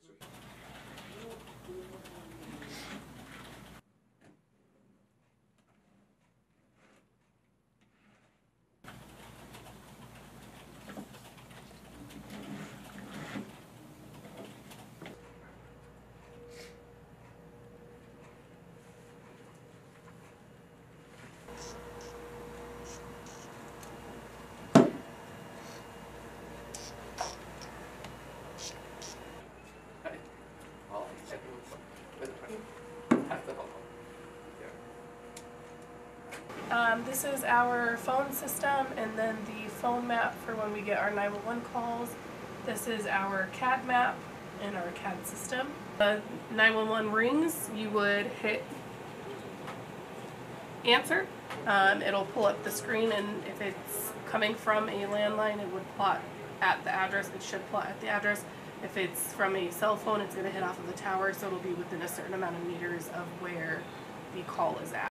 This is our phone system, and then the phone map for when we get our 911 calls. This is our CAD map in our CAD system. The 911 rings, you would hit answer. It'll pull up the screen, and if it's coming from a landline, it would plot at the address. It should plot at the address. If it's from a cell phone, it's going to hit off of the tower, so it'll be within a certain amount of meters of where the call is at.